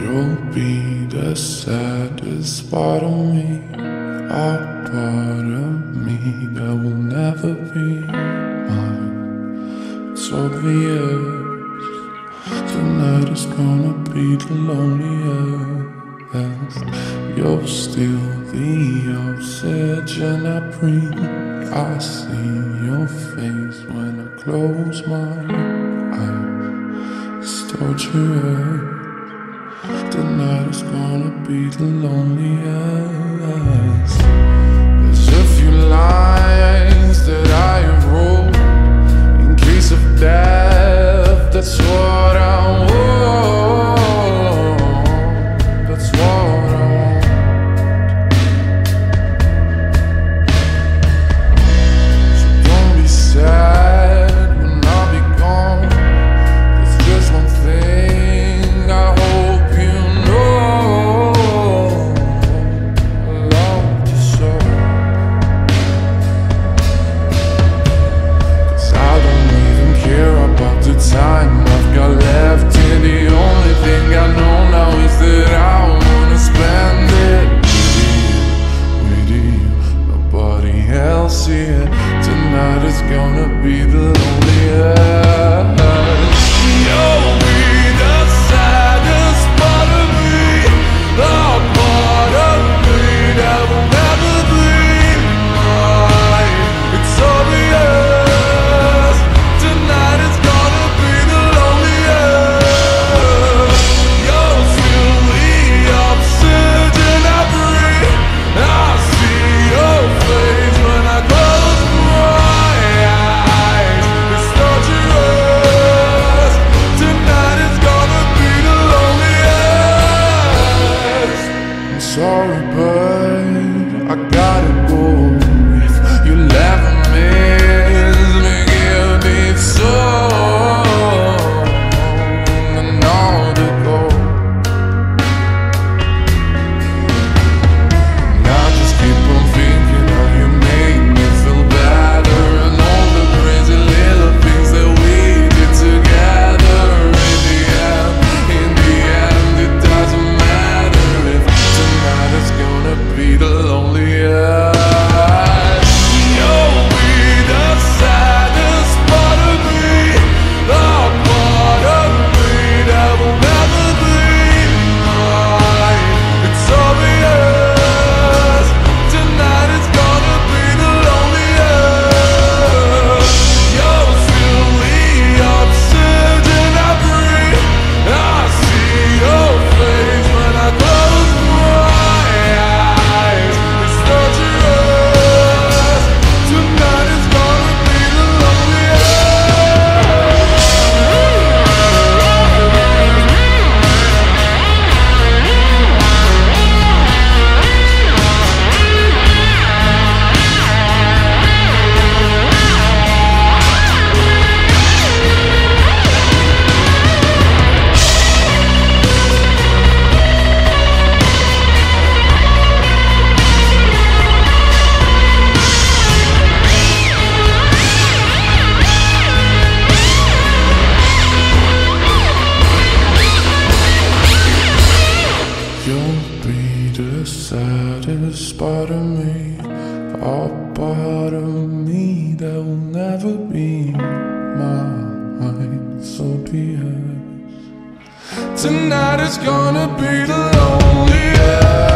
You'll be the saddest part of me, a part of me that will never be mine. It's obvious tonight is gonna be the loneliest. You're still the oxygen I breathe. I see your face when I close my eyes. It's torturous. Tonight is gonna be the loneliest. There's a few lines that I have wrote in case of death. That's what I want. That's what I want. So don't be sad when I'll be gone. 'Cause there's one thing I hope you know. I love you so. 'Cause I don't even care about the time I've got left here. The only thing I know now is that I wanna spend it with you. Nobody else here. Tonight is gonna be the loneliest. You'll be the saddest part of me, the part of me that will never be mine. It's obvious tonight is gonna be the loneliest. You're still the oxygen I breathe. I see your face when I close my eyes. It's torturous. Tonight is gonna be the loneliest. I'm sorry, but I gotta go. If you'll ever miss me, give me some and all to go. And I just keep on thinking how you make me feel better, and all the crazy little things that we did together. In the end, it doesn't matter if tonight is gonna be the loneliest. You'll be the saddest part of me, the part of me that will never be mine. It's obvious tonight is gonna be the loneliest. You're still the oxygen I breathe. I see your face when I close my eyes. It's torturous. Tonight is gonna be the You'll be the saddest part of me, a part of me that will never be mine. So obvious tonight is gonna be the loneliest.